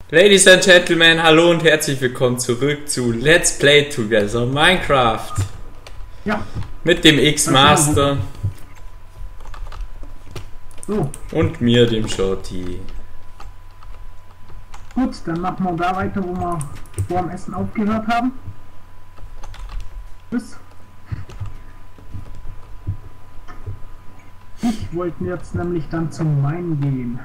Ladies and Gentlemen, hallo und herzlich willkommen zurück zu Let's Play Together Minecraft. Ja. Mit dem X-Master. So. Und mir, dem Shorty. Gut, dann machen wir da weiter, wo wir vor dem Essen aufgehört haben. Tschüss. Ich wollte jetzt nämlich dann zum Wein gehen.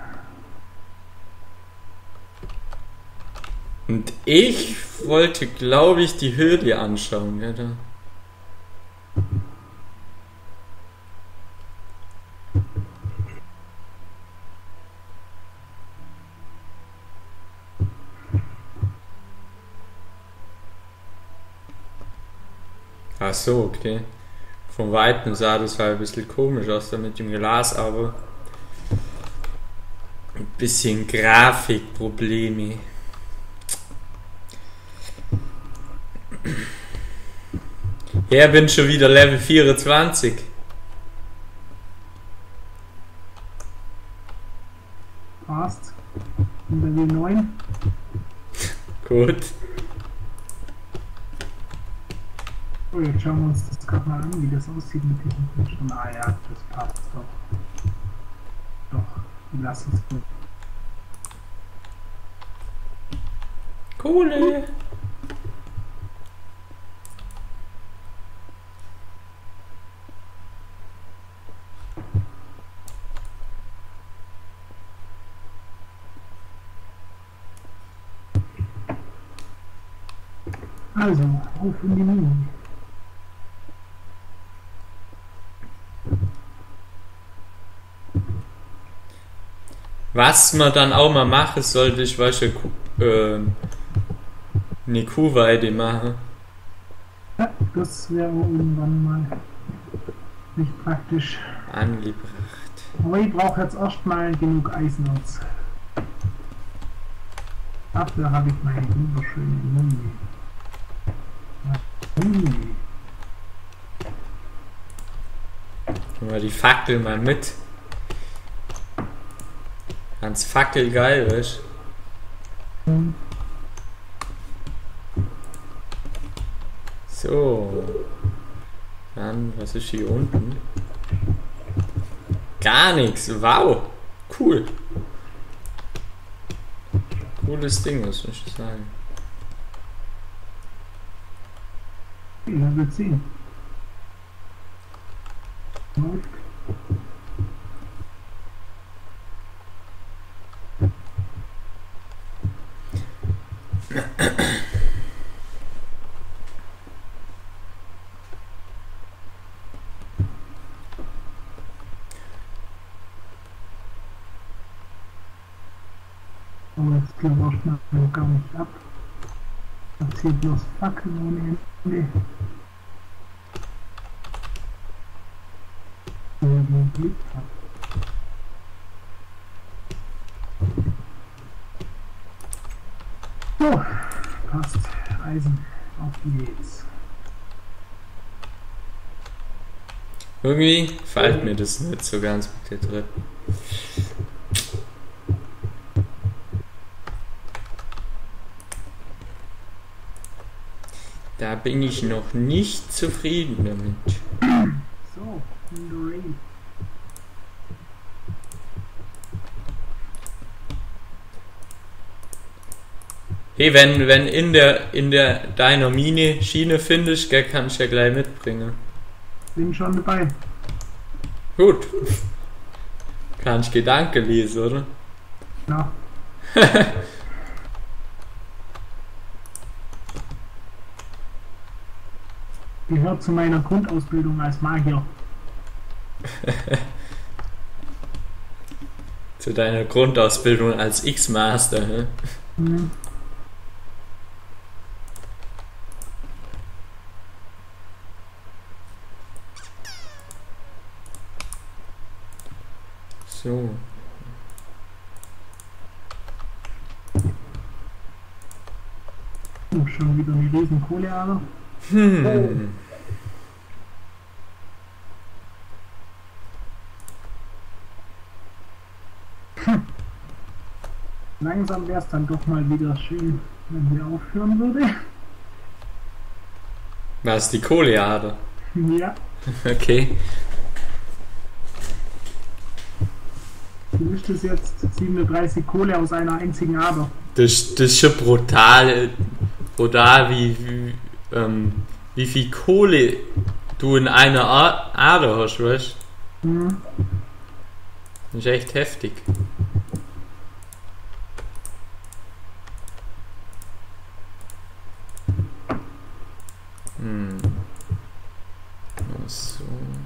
Und ich wollte, glaube ich, die Höhle anschauen. Ja, da. Ach so, okay. Von Weitem sah das halt ein bisschen komisch aus da mit dem Glas, aber ein bisschen Grafikprobleme. Ja, bin schon wieder Level 24. Passt. Level 9. Gut. So, jetzt schauen wir uns das gerade mal an, wie das aussieht mit diesem Bildschirm. Ah ja, das passt doch. Doch, lass uns so. Kohle. Also, auf in die Mine. Was man dann auch mal machen sollte, ich weiß ja, eine Kuhweide machen. Ja, das wäre irgendwann mal nicht praktisch. Angebracht. Aber ich brauche jetzt erstmal genug Eisenerz. Dafür habe ich meine wunderschöne Mumie. Nehmen wir die Fackel mal mit. Ganz fackelgeil, weißt Hm. So. Dann, was ist hier unten? Gar nichts. Wow. Cool. Cooles Ding, was soll ich sagen. Level 10. Läuft. Aber jetzt glaube ich noch gar nicht ab. Das hier bloß Fackeln ohne Ende. Glück hat. So, passt. Eisen, auf geht's. Irgendwie gefällt mir das nicht so ganz mit der Treppe. Da bin ich noch nicht zufrieden damit. So, in the rain. Hey, wenn in der deiner Mine Schiene findest, gell, kannst du ja gleich mitbringen. Bin schon dabei. Gut. Kannst Gedanken lesen, oder? Ja. Gehört zu meiner Grundausbildung als Magier. Zu deiner Grundausbildung als X-Master, ne? Hm. So. Oh, schon wieder eine riesen Kohleader. Langsam wäre es dann doch mal wieder schön, wenn wir aufhören würde. Was, die Kohleader? Ja, Okay. du müsstest jetzt 37 Kohle aus einer einzigen Ader. Das ist schon brutal, brutal wie viel Kohle du in einer Ader hast, weißt du? Hm. Das ist echt heftig. So.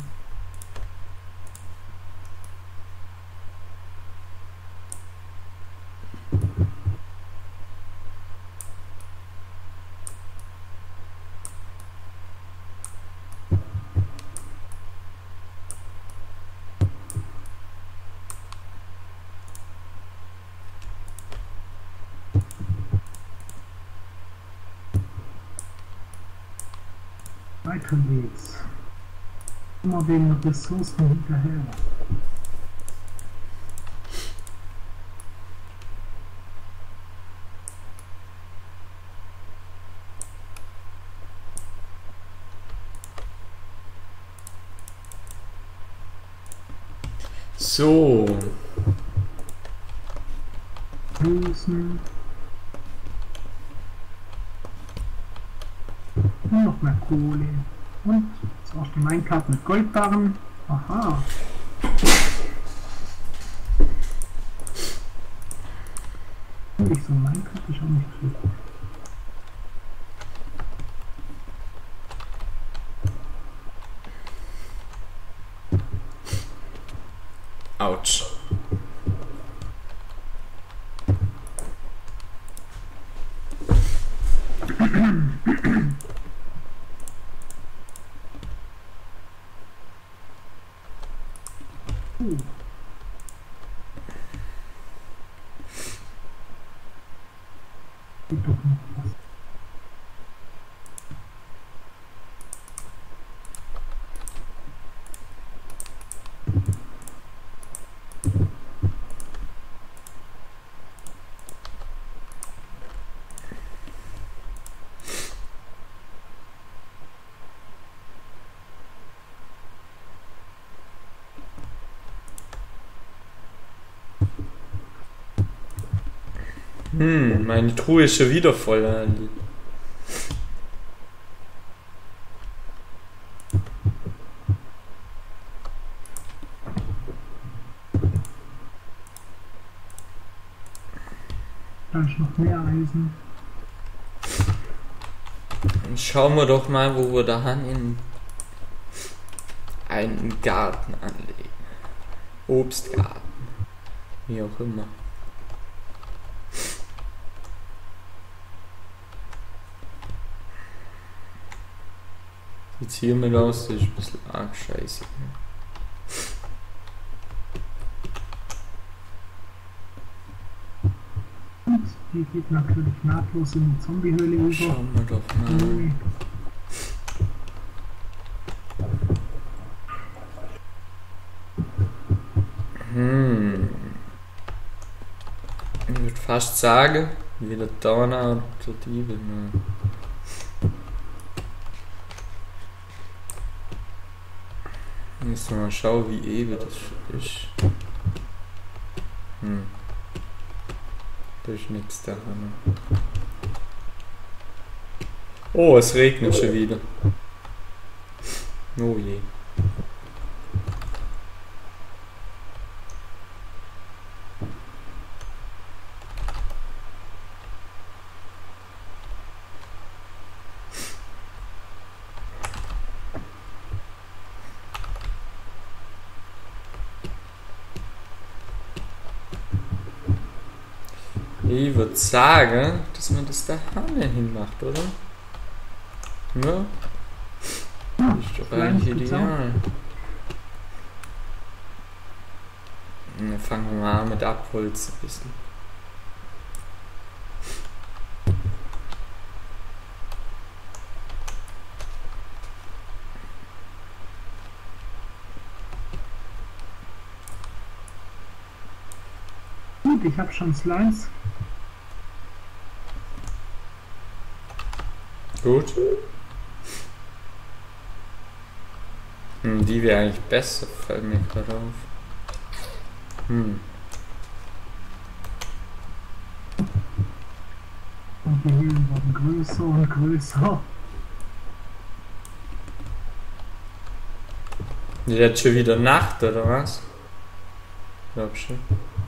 Weiter geht's. Immer den Ressourcen hinterher. So. Hülsen. Und noch mehr Kohle. Und jetzt auch die Minecart mit Goldbarren. Aha. Nicht so, Minecart ist auch nicht viel. Autsch. Geht doch noch was. Meine Truhe ist schon wieder voll. Andi. Da ist noch mehr Eisen. Dann schauen wir doch mal, wo wir da in einen Garten anlegen. Obstgarten. Wie auch immer. Sieht hier mal aus, das ist ein bisschen arg scheiße. Und die geht natürlich nahtlos in die Zombiehöhle über. Schauen wir doch mal. Ui. Ich würde fast sagen, wieder Donner und der Diebe. Müssen wir mal schauen, wie ewig das ist. Da ist nichts da. Oh, es regnet schon wieder. Oh je. Ich würde sagen, dass man das da hinmacht, oder? Ja. Das ist doch eigentlich ideal. Dann fangen wir mal an mit Abholz ein bisschen. Gut, ich habe schon Slimes. gut. Die wäre eigentlich besser, fällt mir gerade auf. Und die Höhlen werden größer und größer. Jetzt schon wieder Nacht, oder was? Glaub schon.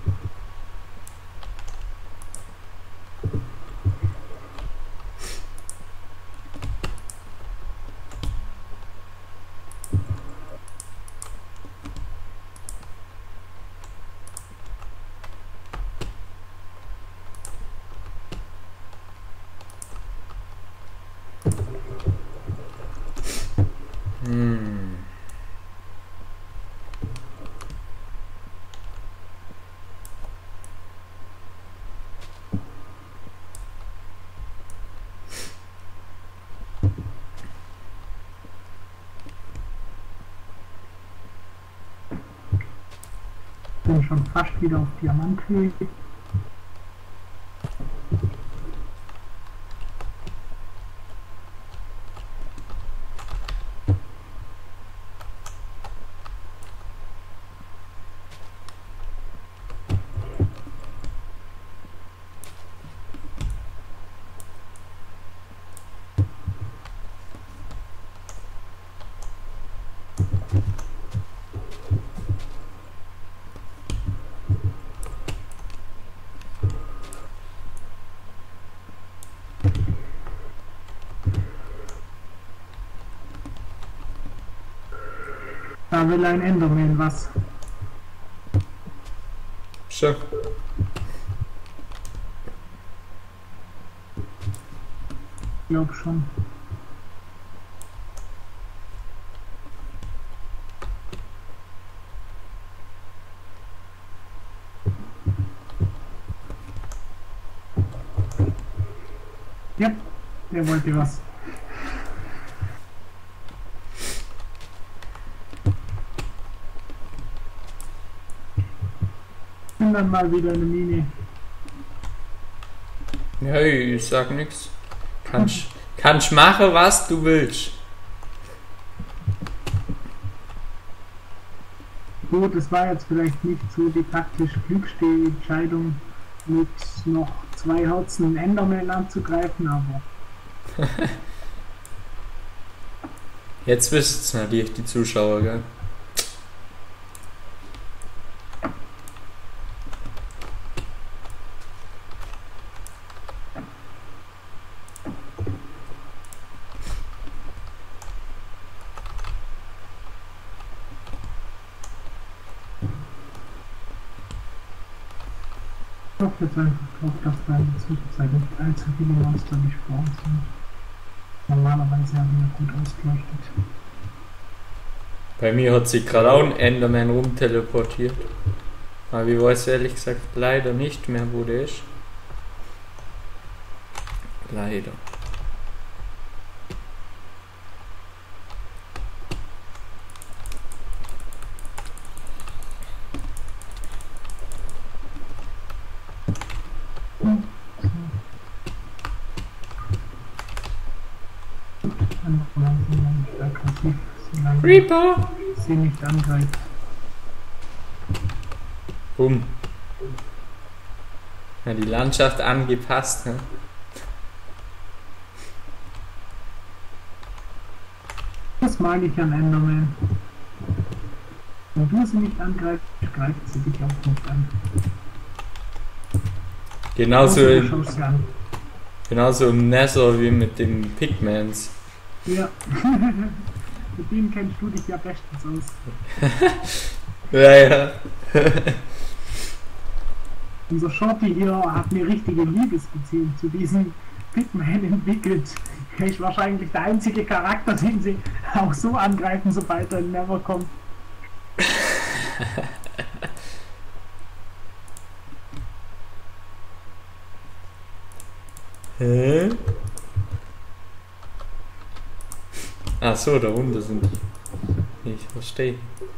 Bin schon fast wieder auf Diamanthöhe. Da will ein Enderman was. Schon. Ich glaub schon. Ja, der wollte was. Und dann mal wieder eine Mine. Hey, ich sag nix. Kannst machen, was du willst. Gut, es war jetzt vielleicht nicht so die taktische klügste Entscheidung, mit noch 2 Herzen einen Enderman anzugreifen, aber Jetzt wisst es natürlich die Zuschauer, gell? ich hoffe jetzt einfach drauf, dass da in der Zwischenzeit nicht allzu viele Monster gespawnt sind. Normalerweise haben wir gut ausgeleuchtet. Bei mir hat sich gerade auch ein Enderman rumteleportiert. Aber ich weiß ehrlich gesagt leider nicht mehr, wo der ist. Leider. Reaper! Sie nicht angreift. Bumm. Ja, die Landschaft angepasst, ne? Das mag ich an Enderman. Wenn du sie nicht angreifst, greift sie dich auch nicht an. Genauso im Nether wie mit den Pigmans. Ja. Mit denen kennst du dich ja bestens aus. Ja. Unser Shorty hier hat eine richtige Liebesbeziehung zu diesem Pigman entwickelt. Er ist wahrscheinlich der einzige Charakter, den sie auch so angreifen, sobald er in Nether kommt. Hä? Ach so, da unten sind die. Ich verstehe.